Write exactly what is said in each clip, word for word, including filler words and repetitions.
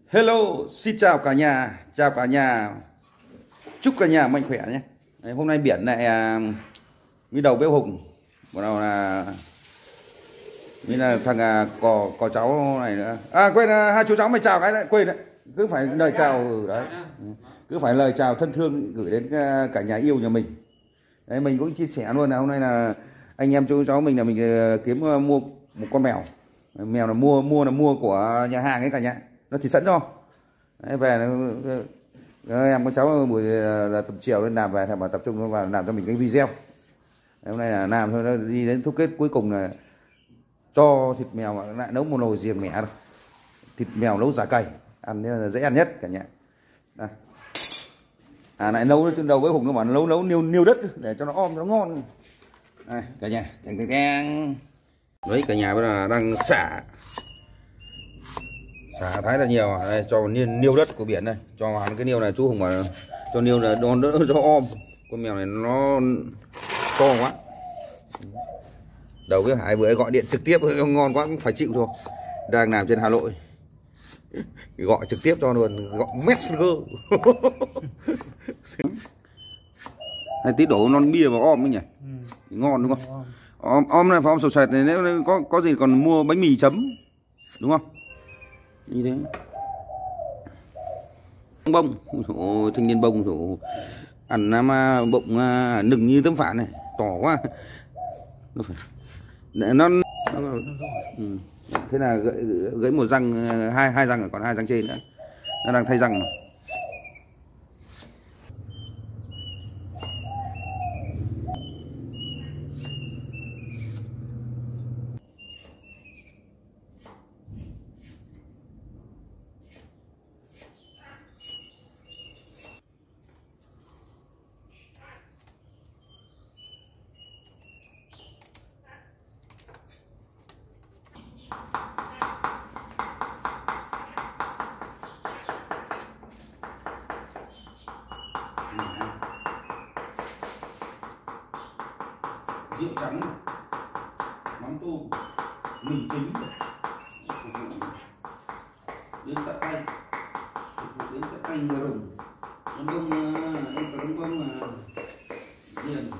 Hello, xin chào cả nhà, chào cả nhà, chúc cả nhà mạnh khỏe nhé. Đấy, hôm nay biển lại à, với đầu bếp Hùng, bắt đầu là như là thằng à, có có cháu này nữa. À quên, à, hai chú cháu mày chào cái lại quên đấy, cứ phải lời chào đấy, cứ phải lời chào thân thương gửi đến cả nhà yêu nhà mình. Đấy, mình cũng chia sẻ luôn là hôm nay là anh em chú cháu mình là mình kiếm mua một con mèo, mèo là mua mua là mua của nhà hàng ấy cả nhà. Nó chỉ sẵn cho đấy, về nó, em con cháu buổi là tập chiều lên làm về thì mà tập trung nó vào làm cho mình cái video đấy, hôm nay là làm thôi, nó đi đến thúc kết cuối cùng là cho thịt mèo mà lại nấu một nồi riềng mẻ rồi. Thịt mèo nấu giả cày ăn là dễ ăn nhất cả nhà. Đây. À lại nấu trên đầu với Hùng nó bảo nấu nấu niêu niêu đất để cho nó om cho nó ngon. Đây cả nhà, cảnh cái keng đấy, cả nhà bây giờ đang xả xả thái là nhiều à. Đây, cho niêu, niêu đất của biển đây, cho cái niêu này chú Hùng bảo cho niêu là đón đỡ cho om. Con mèo này nó to quá. Đầu cái Hải vừa gọi điện trực tiếp ngon quá cũng phải chịu thôi. Đang làm trên Hà Nội gọi trực tiếp cho luôn, gọi Messenger. Này tí đổ non bia vào om ấy nhỉ. Ừ. Ngon đúng không? Om om này phải om sột sệt này, nếu có có gì còn mua bánh mì chấm đúng không? Như thế. Bông, ôi thanh niên bông rồi. Ăn mà bụng nừng như tấm phản này, to quá. Nó phải để nó, nó ừ. Thế là gãy, gãy một răng, hai hai răng rồi, còn hai răng trên nữa. Nó đang thay răng mà. Rượu trắng, mắm tôm, mì chính, đến tận tay, đến tận tay người rừng, nó bông, em có bông mà liền.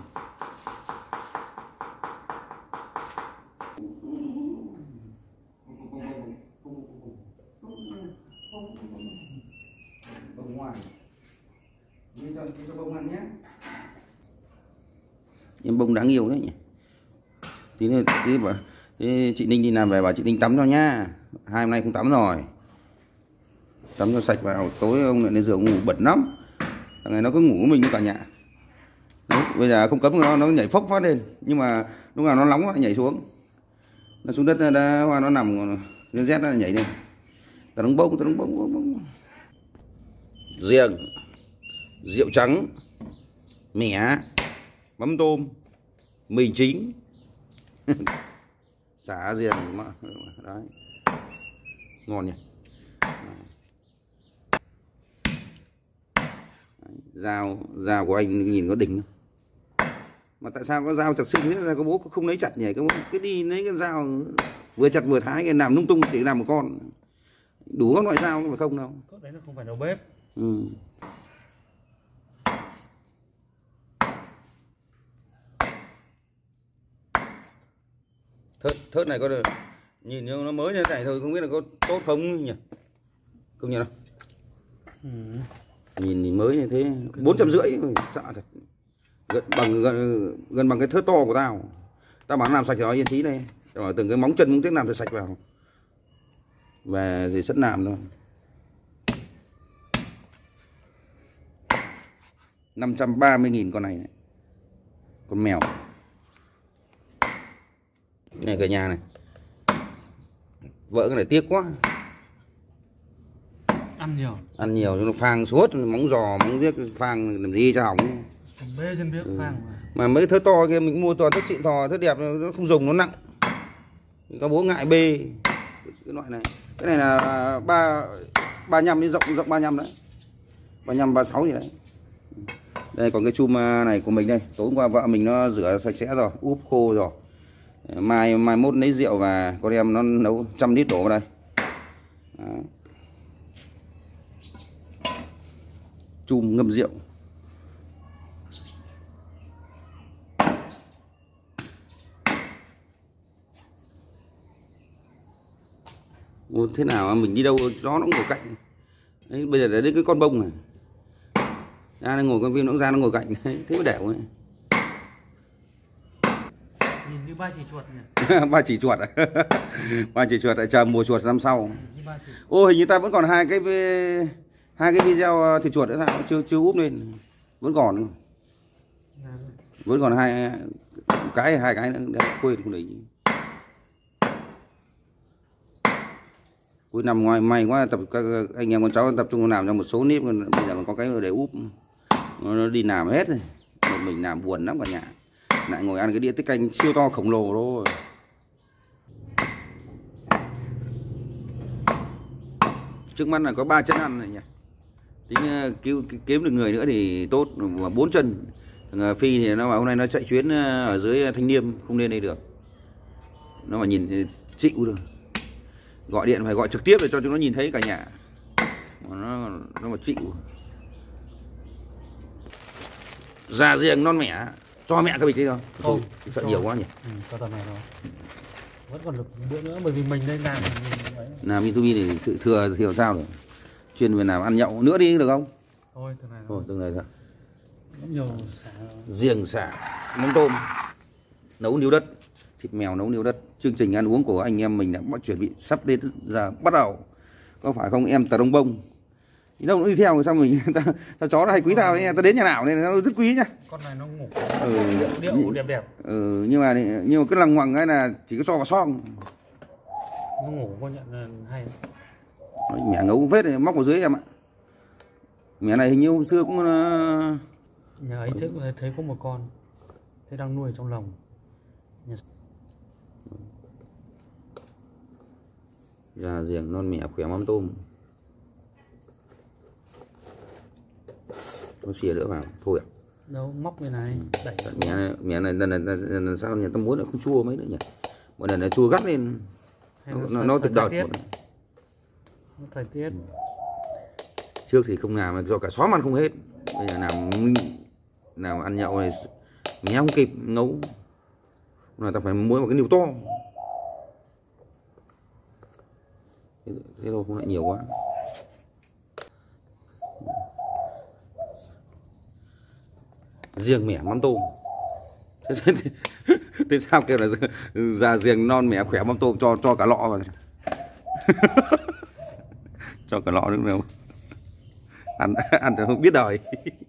Bông ngoài, như cho cho bông ăn nhé. Em bông đáng yêu đấy nhỉ. Tí nữa tí bảo tí chị Ninh đi làm về bảo chị Ninh tắm cho nhá. Hai hôm nay không tắm rồi. Tắm cho sạch vào, tối ông lại lên giường ngủ bẩn lắm. Thằng này nó cứ ngủ với mình với cả nhà. Đấy, bây giờ không cấm nó nó nhảy phốc phát lên, nhưng mà lúc nào nó nóng nó nhảy xuống. Nó xuống đất đã hoa nó nằm nó rét nó nhảy lên. Ta đóng bông, ta đóng bông, bông, bông. Riêng, rượu trắng, mẻ, mắm tôm, mì chính, xả riêng mà đấy, ngon nhỉ. Dao dao của anh nhìn có đỉnh không? Mà tại sao có dao chặt xinh thế ra có bố không lấy chặt nhỉ? Cái bố cứ đi lấy cái dao vừa chặt vừa thái, cái làm lung tung chỉ làm một con, đủ các loại dao phải không đâu? Đấy nó không phải đầu bếp. Ừ. Thớt, thớt này có được nhìn như nó mới như thế này thôi, không biết là có tốt không nhỉ? Công nhận không? Ừ. Nhìn thì mới như thế, bốn trăm rưỡi, sợ thật. Gần bằng gần, gần bằng cái thớt to của tao. Tao bảo làm sạch rồi yên tí đây. Tao bảo từng cái móng chân móng tiếc làm thật sạch vào. Về gì sẵn làm thôi. năm trăm ba mươi nghìn con này, này. Con mèo. Này cả nhà này. Vợ cái này tiếc quá. Ăn nhiều. Ăn nhiều nó phang suốt, móng giò, móng giếc phang làm gì cho hỏng. Bê trên biết ừ. Phang mà. Mà mấy thớt to kia mình mua toàn thớt xịn thò, thớt đẹp nó không dùng nó nặng. Các bố ngại bê cái loại này. Cái này là ba ba nhăm đến rộng rộng ba nhăm đấy. ba nhăm ba sáu gì đấy. Đây còn cái chum này của mình đây, tối qua vợ mình nó rửa sạch sẽ rồi, úp khô rồi. Mai mai mốt lấy rượu và con em nó nấu trăm lít đổ vào đây. Đó. chum ngâm rượu. Ủa, thế nào mà mình đi đâu gió nó cũng ngồi cạnh. Đấy, bây giờ để đến cái con bông này ra nó ngồi con phim nó cũng ra nó ngồi cạnh. Đấy, thế mới đẻo ấy. Nhìn như ba chỉ chuột nhỉ. Ba chỉ chuột à? Ba chỉ chuột lại chờ mùa chuột năm sau. Ô, hình như ta vẫn còn hai cái hai cái video thịt chuột nữa sao chưa chưa úp lên, vẫn còn vẫn còn hai cái hai cái nữa để quên không để ý. Cuối năm ngoài may quá tập các anh em con cháu tập trung làm cho một số nếp, bây giờ còn có cái để úp nó đi làm hết rồi, một mình làm buồn lắm cả nhà, lại ngồi ăn cái đĩa tiết canh siêu to khổng lồ thôi. Trước mắt là có ba chân ăn này nhỉ, tính cứu kiếm được người nữa thì tốt, và bốn chân. Phi thì nó bảo hôm nay nó chạy chuyến ở dưới Thanh Liêm không lên đây được, nó mà nhìn chịu được, gọi điện phải gọi trực tiếp để cho chúng nó nhìn thấy cả nhà, nó nó mà chịu. Già riêng non mẻ cho mẹ cái bịch đi thôi, không sợ nhiều quá nhỉ. Ừ, cho tầm này thôi, vẫn còn được bữa nữa bởi vì mình đây làm làm YouTube thì tự thừa hiểu sao được, chuyên về làm ăn nhậu nữa đi được không? Thôi từ này thôi từ này thôi. Nhiều xả. Riêng xả, mắm tôm, nấu niêu đất, thịt mèo nấu niêu đất. Chương trình ăn uống của anh em mình đã bắt chuẩn bị sắp đến giờ bắt đầu, có phải không em Tà Đông Bông? Đi đâu nó đi theo sao mình ta, ta chó nó hay quý tao đấy, ta đến nhà nào nên nó rất quý nhá. Con này nó ngủ ừ, điệu đẹp đẹp. Ừ, nhưng mà nhưng mà cứ lằng ngoằng cái là chỉ có so vào xong. Nó ngủ con nhận là hay. Mẹ ngấu vết này móc vào dưới em ạ. Mẹ này hình như hôm xưa cũng uh... nhà ấy thấy, thấy có một con, thấy đang nuôi trong lồng. Nhà... Già riêng non mẹ khỏe mắm tôm. Có xìa nữa vào thôi ạ. Đâu móc bên này đẩy. Mẹ này, mẹ này lần này lần sao nhà tao muốn là không chua mấy nữa nhỉ. Một lần này chua gắt lên. Nó nó, nó tuyệt đợt. Nó thời tiết. Trước thì không làm do cả xóm ăn không hết. Bây giờ làm nào ăn nhậu này mẹ không kịp nấu. Là ta phải mua một cái niêu to. Thế, thế thôi không lại nhiều quá. Riêng mẻ mắm tôm. Thế, thế, thế, thế sao kêu là già riêng non mẻ khỏe mắm tôm cho cho cả lọ vào. Cho cả lọ nữa đâu. Ăn ăn thì không biết đời.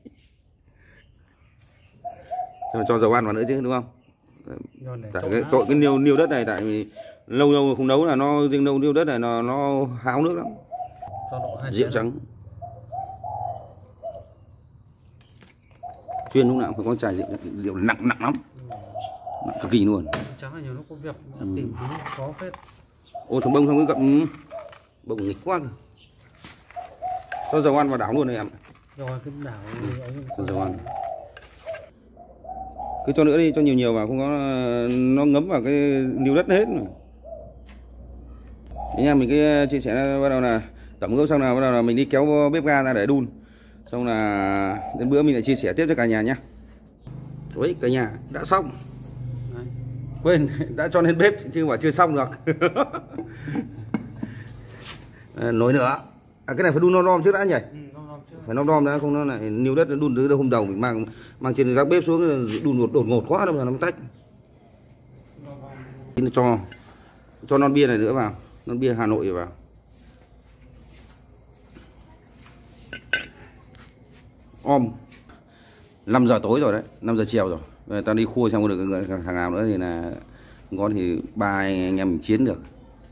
Cho, cho dầu ăn vào nữa chứ đúng không? Tại cái tội cái niêu niêu đất này tại vì lâu lâu không nấu là nó riêng nấu niêu đất này nó nó háo nước lắm. Rượu trắng. Chuyên lúc nào cũng phải có chai rượu, rượu nặng nặng lắm, nặng cực kỳ luôn. Trắng là nhiều lúc có việc tìm tí có phết. Ô thằng bông không có gậm bông nghịch quá. Cho dầu ăn vào đảo luôn này em. Rồi cái đảo cho dầu ăn. Cứ cho nữa đi, cho nhiều nhiều vào không có nó ngấm vào cái niêu đất hết rồi. Thế nha, mình cứ chia sẻ bắt đầu là tẩm ướp xong là bắt đầu là mình đi kéo bếp ga ra để đun. Xong là đến bữa mình lại chia sẻ tiếp cho cả nhà nhé. Ôi cả nhà đã xong. Đấy. Quên đã cho lên bếp chứ mà chưa xong được. À, nồi nữa. À, cái này phải đun non non trước đã nhỉ? Ừ, non non trước. Phải non non đã không nó lại niêu đất nó đun từ hôm đầu mình mang mang trên các bếp xuống đun đột, đột ngột quá đâu mà nó tách. Nó cho cho non bia này nữa vào, non bia Hà Nội vào. Om năm giờ tối rồi đấy, năm giờ chiều rồi. Rồi tao đi khua xong được thằng nào nữa thì là ngon thì ba anh em mình chiến được.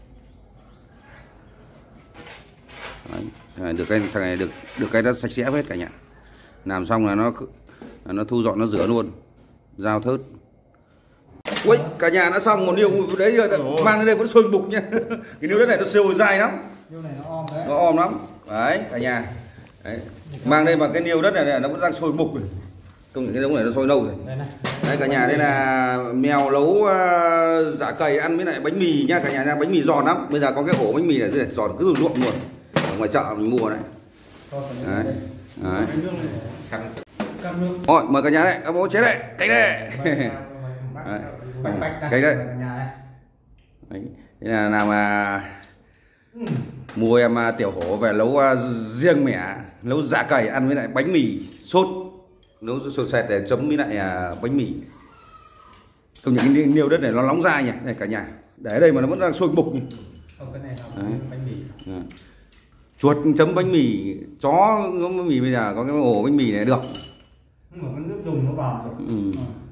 Đấy, được cái thằng này được được cái nó sạch sẽ hết cả nhà. Làm xong là nó nó thu dọn nó rửa luôn. Dao thớt. Ui, cả nhà đã xong một niêu đấy giờ mang đến đây vẫn sôi bục nhá. Cái niêu đất này nó siêu dài lắm. Niêu này nó om đấy. Nó om lắm. Đấy cả nhà. Đấy. Mang đây vào cái niêu đất này nó vẫn đang sôi bục rồi. Công nhận cái giống này nó sôi lâu rồi. Đây, này. Đây cả nhà, đây là mèo nấu uh, giả cầy ăn với lại bánh mì nha cả nhà nha, bánh mì giòn lắm. Bây giờ có cái ổ bánh mì này giòn cứ luộc luôn. Ở ngoài chợ mình mua này. Đấy. Đấy. Cái nước này Cắm cam nước. Rồi, mời cả nhà đây, các bố chế đây, cánh đây. Đấy. Cánh đây. Đấy. Đây là nào mà mua em à, tiểu hổ về nấu à, riêng mẻ, nấu giả cầy ăn với lại bánh mì sốt, nấu sốt sệt để chấm với lại à, bánh mì. Công nhận cái niêu đất này nó nóng dai nhỉ, này cả nhà. Để ở đây mà nó vẫn đang sôi bục. Không, cái này là bánh mì. Đấy. Chuột chấm bánh mì, chó có bánh mì bây giờ có cái ổ bánh mì này được. Nhưng mà cái nước dùng nó vào rồi. Ừ.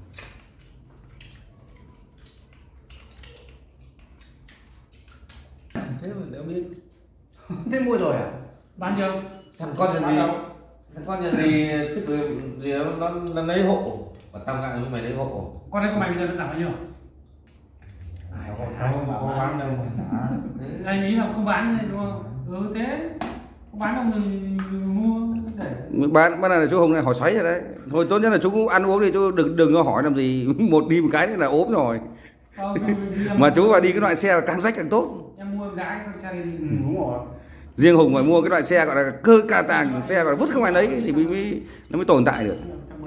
Thế mà đéo biết. Thế mua rồi à? Bán chưa? thằng con nhà gì thằng con nhà gì tức là gì nó, nó, nó lấy hộ và tao gặng với mày lấy hộ. Con đấy của mày bây giờ nó giảm bao nhiêu? Không có bán đâu. Anh ý là không bán đúng không? Ừ thế. Không bán đâu mình, mình mua để. Bán bán là chú Hùng này hỏi xoáy rồi đấy. Thôi tốt nhất là chú ăn uống đi chú đừng đừng có hỏi làm gì. Một đi một cái là ốm rồi. Không, Mà chú vào đi cái loại xe là càng rách càng tốt. em mua gái con xe gì? Ừ, đúng rồi. Riêng Hùng phải mua cái loại xe gọi là cơ ca tàng, xe gọi là vứt không ai lấy thì mới, mới nó mới tồn tại được.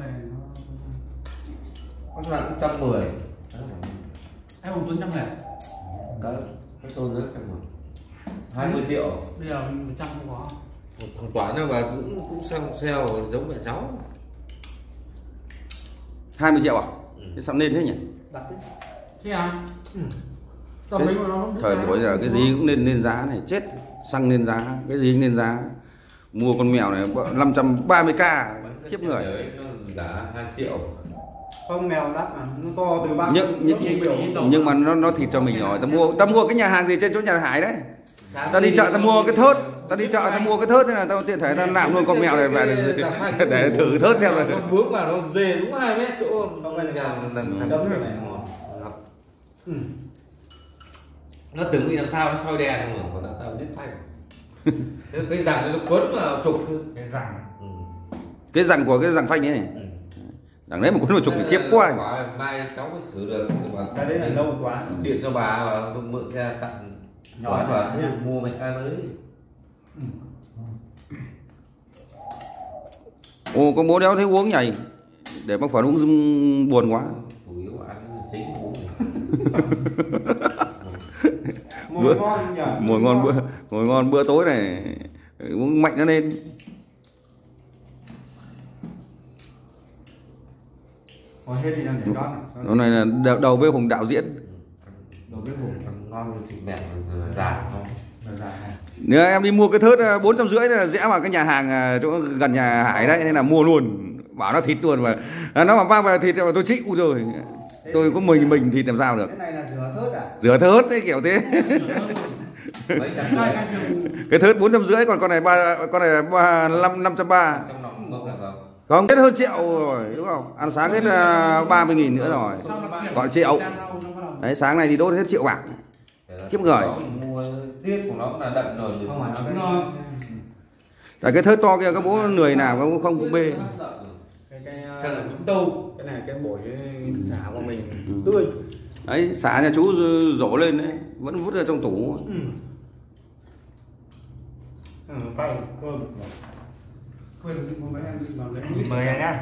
Con là cũng trăm mười. Em Hùng Tuấn trăm ngàn. Đấy, cái tôi rất trăm mười. Hai mươi triệu. Bây giờ một trăm không có. Thằng Toán nào mà cũng cũng sang sale giống mẹ cháu. hai mươi triệu à? Ừ. Thế sao nên thế nhỉ? Đặt đấy. Thế à? Ừ. Thế, thời buổi giờ cái gì cũng nên nên giá này, chết. Xăng lên giá, cái gì cũng lên giá. Mua con mèo này năm trăm ba mươi k khiếp người. Giá hai triệu. Không, mèo đắt mà, nó to từ ba. Nhưng nhưng, nhưng mà nó nó thịt cho mình rồi. Ta mua ta mua cái nhà hàng gì trên chỗ nhà Hải đấy. Ta đi chợ ta mua cái thớt, ta đi chợ ta mua cái thớt thế là ta tiện thể ta làm luôn con mèo này về để, để thử thớt xem rồi. Nó vướng vào nó dê đúng hai mét chỗ nhà Chấm rồi này ngon. Nó tưởng vì làm sao nó soi đèn mà còn tao tao biết phanh. Cái răng nó quấn vào trục Cái răng. ừ. Cái răng của cái răng phanh ấy này. Ừ. Răng đấy mà quấn vào trục thì khiếp quá. Mai cháu mới sửa được. Cái đấy là lâu quá. Điện cho bà và tôi mượn xe tặng Nhỏ và thế à? mua mạch ai mới. Ồ con bố đéo thấy uống nhảy. Để bác Phấn uống buồn quá. Chủ yếu ăn chính uống. Mùi ngon nhỉ. Mùi ngon bữa mùi ngon bữa tối này uống mạnh nó lên. Còn hết thì làm để đón. Hôm nay là đầu, đầu bếp Hùng đạo diễn. Đầu bếp Hùng Ngon như thịt mẹ già không? Nếu em đi mua cái thớt bốn trăm rưỡi là rẽ vào cái nhà hàng chỗ gần nhà Hải đấy, nên là mua luôn, bảo nó thịt luôn mà nó mà mang về thịt mà tôi chịu rồi, tôi có mình mình thịt làm sao được. Cái này là rửa thớt à? Rửa thớt thế kiểu thế. Mấy trăm rưỡi. Cái thớt bốn trăm rưỡi còn con này ba con này ba năm năm trăm ba. Trong lòng mốc là không? Không, hết hơn triệu rồi đúng không? Ăn sáng hết ba mươi nghìn nữa rồi, gọi triệu. Đấy, sáng này đi đốt hết triệu bạc. Kiếp người. Mua tiết của nó cũng là đậm rồi. Không phải nó Tại cái thớt to kia các bố lười nào cũng không cũng bê. cái cái tâu, cái này cái bổi cái xả của mình tươi. Đấy, xả nhà chú rổ lên đấy, vẫn vứt ra trong tủ. Ừ. Ừ, tay cơm. Mời anh nhá.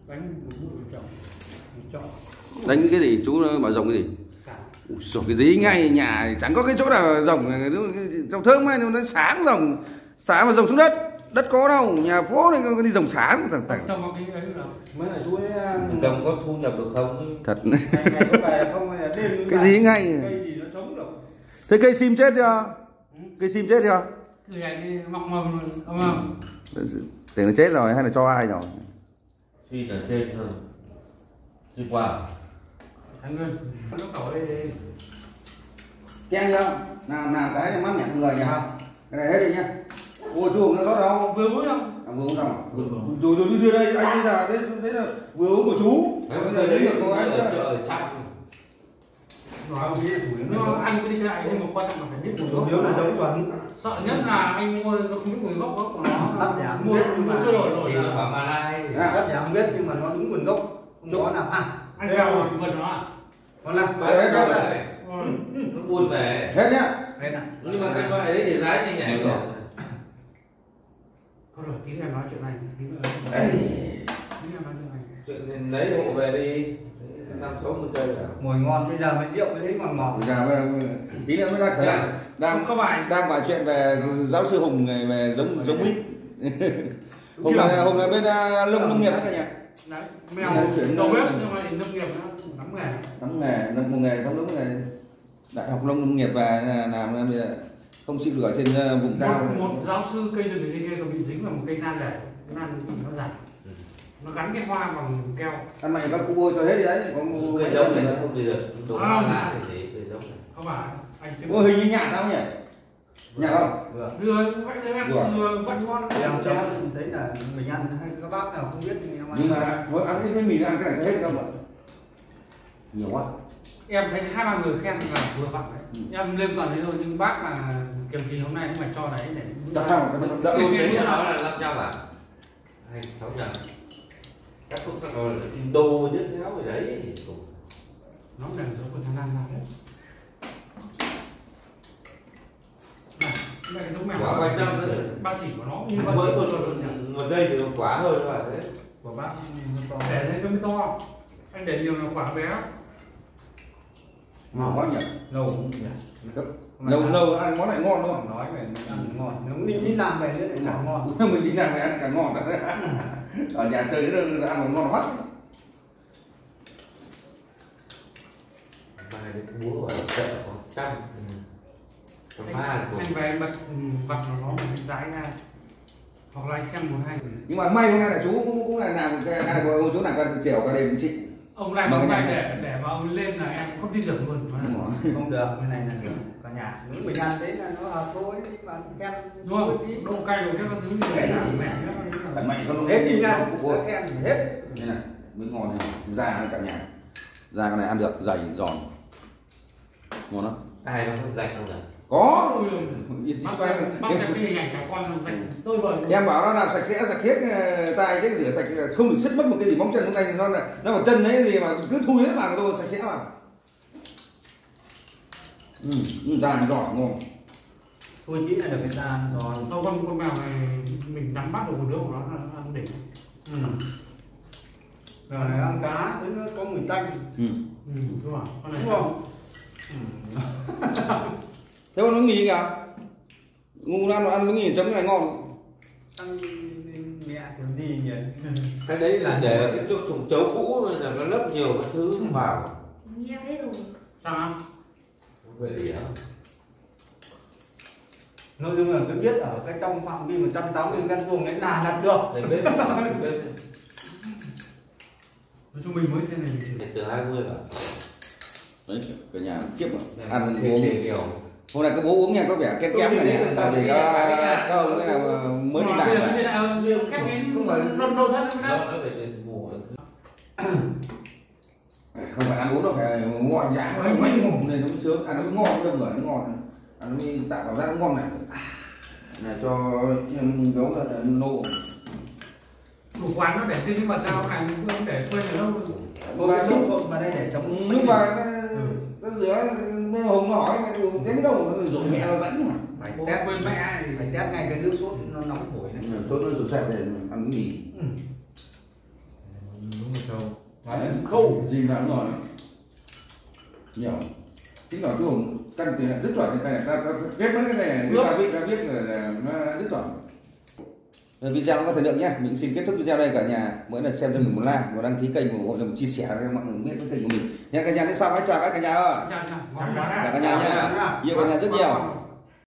Đánh cái gì chú bảo rồng cái gì? Ủa, cái gì ngay nhà chẳng có cái chỗ nào rồng trong thơm ấy, nó sáng rồng xả mà rồng xuống đất, đất có đâu, nhà phố này có đi rồng sáng thằng thằng. Mới là chú ấy Trồng có thu nhập được không? Thật. ngày ngày có về không hay là đêm Cái gì ngay? cây gì nó sống được. Thế cây sim chết chưa? Cây sim chết chưa? Mọc mầm rồi, không không? Tưởng là chết rồi hay là cho ai rồi? Xin ở trên thôi. Đi qua. Thằng ơi, nó cẩu đây. Chen chưa? Nào nào cái mắc nhặt người nhà không? Cái này hết đi nhá. Ôi chuồng nó có đâu? Vừa uống không? À, vừa uống rồi. Rồi rồi đi đây anh bây giờ thế thế là vừa uống của chú. Bây giờ đến được cô ấy ở chợ ở trong. Nói ông nghĩ là chủ yếu Nó nó anh cứ đi chơi nhưng mà quan trọng là phải biết nguồn gốc. chủ yếu là giống chuẩn. Sợ nhất là anh mua nó không biết nguồn gốc của nó. Đắt giá Mua mua chưa đổi rồi. Thì nó bảo Malai. Đắt giá không biết nhưng mà nó đúng nguồn gốc. Không có nào à. Anh cao rồi vượt nó à? Còn là Đấy, đấy, đấy, đấy. Nó buồn về. hết nhá. đây này. Nhưng mà cái loại đấy thì giá nhanh nhảy rồi. Thôi rồi tí em nói chuyện này, tí nữa. Ê, Tí em nói chuyện này. Chuyện lấy hộ về đi năm sáu mươi cây rồi. Mùi ngon bây giờ mới rượu mới thấy ngọt ngọt. bây giờ bây- tí nữa mới đang khởi lại đang Không phải đang nói chuyện về giáo sư Hùng này về giống giống mít. Hôm chưa? nay hôm nay bên uh, lông nông nghiệp đó cả nhà. Đấy, Cái này mèo chuyển đầu lên- bếp nhưng mà nông nghiệp nó nắm nghề. Nắm nghề nông một nghề không đúng nghề đại học nông nông nghiệp và làm bây giờ không chịu được ở trên uh, vùng cao. Một, một giáo sư cây rừng thì kia còn bị dính vào một cây nan để nan bị nó giảm. Nó gắn cái hoa bằng keo. Ăn mày các cụ ơi cho hết đi đấy có mua Cây giống này nó không gì được. Đồ À. hoa lá thì thế cây giống này. Không phải anh chưa. Ô, hình như nhạt đâu nhỉ? Nhạt không? Vừa. Đưa vậy thế em Vừa. vừa vẫn ngon. Em cho thấy là mình ăn hay các bác nào không biết nhưng em ăn. Nhưng mà với ăn cái bánh mì ăn cái này có hết không ạ? Nhiều quá. Em thấy hai ba người khen là vừa vặn đấy. Ừ. Em lên toàn thế thôi nhưng bác là kiểu gì hôm nay cũng phải cho đấy để Đập nào cái mình đập luôn Đấy đấy. nó là năm trăm à? Hay sáu trăm? Các thuốc các đồ Indo nhất theo rồi đấy. nó đều giống của Thái Lan ra đấy. Này, đây cái giống mèo. Quả quanh năm nữa. Ba chỉ của nó như ba Mới chỉ một, của một, nó. một giây thì quả hơn rồi đấy. Của bác to. Để lên nó mới to. Anh để nhiều là quả bé. Ngon quá nhỉ? Lâu cũng nhỉ. Lâu lâu ăn món này ngon đúng không? Nói về mình ăn ngon. Nếu mình đi làm về nữa lại ngon ngon. Mình tính rằng phải ăn càng ngon. Ở nhà chơi nó ăn ngon quá. Mai đến búa ở chợ có trăm. Trăm Anh, ba của. anh về anh bật ừ, vật của nó một cái dái ra. Hoặc là anh xem một hai. Nhưng mà may hôm nay là chú cũng, cũng là làm cái này của chú làm cả chiều cả đêm chị. Ông làm Mà ông cái này này- để để mà ông lên là em không tin tưởng luôn. Không được, cái này là được. Cả nhà. Nếu mình ăn đấy là nó hợp thôi mà kem. Đúng không? Độ cay độ cái thứ như thế là mẻ Phải mạnh có Hết đi ra, của các em hết. đây này mới ngon này, da nó cả nhà. Da cái này ăn được dày giòn. Ngon lắm. Ai nó có dạch không nhỉ? Có. bác xem bác xem cái hình ảnh cả con làm sạch tôi rồi. Em bảo nó làm sạch sẽ sạch hết ờ, tay chứ rửa sạch không được sứt mất một cái gì móng chân hôm nay nó là nó vào chân đấy thì mà cứ thui hết vào tôi sạch sẽ vào. Ừ, da nó đỏ ngon. Tôi nghĩ là được cái da giòn. Đâu con con mèo này mình nắm bắt được một đứa của nó là ăn đỉnh. Ừ. Rồi ăn cá thấy nó có mùi tanh. Ừ. Ừ, đúng rồi. Con này Đúng không? Thế con nó mì kìa. Ngu ăn ăn bánh mì chấm cái này ngon. Ăn mẹ kiểu gì nhỉ? Cái đấy là để cái chỗ thùng chấu cũ nên là nó lấp nhiều các thứ vào. Nghe thấy rồi. sao ăn? Vậy gì hả? Nội dung là cứ biết ở cái trong phạm vi một trăm tám mươi mét vuông đấy là đặt được. Để bếp vào, bếp Nói chung mình mới xem này mình chỉ để từ hai mươi vào. Đấy, cả nhà kiếp mà. Này, Ăn thịt uống. thì nhiều. Hôm nay các bố uống nha có vẻ kém kém này nhỉ. Tại vì các các ông ấy là mới đi làm bây mà. giờ là khép kín Không phải- nôn nôn thân Nó đấy. nó phải để ngủ. Không phải ăn uống đâu phải ngon giá nó mấy mồm này nó mới sướng ăn nó mới ngon đâu người nó ngon ăn nó mới tạo cảm giác nó ngon này này cho gấu là nô Chủ quán nó để riêng nhưng mà sao này mình không để quên ở đâu luôn. Có cái chỗ trộn vào đây để chống lúc mà nó rửa mấy hùng nó hỏi mà cái biết đâu rồi mẹ nó dẫn mà phải Bố test quên mẹ thì phải test ngay cái nước sốt nó nóng hổi này. tôi nó rửa sạch để ăn cái gì Đúng rồi không? đấy khâu gì mà nó ngon nhiều chính là cái hùng căn thì rất chuẩn cái này ta ghép mấy cái này người ta biết ta biết là nó rất chuẩn. Video nó có thời lượng nhé, mình xin kết thúc video đây cả nhà. Mỗi lần xem cho mình một like và đăng ký kênh, ủng hộ cho mình chia sẻ cho mọi người biết cái kênh của mình. Hẹn cả nhà đến sau, chào các cả nhà ơi. chào chào Chào cả nhà nhé, yêu cả nhà rất nhiều.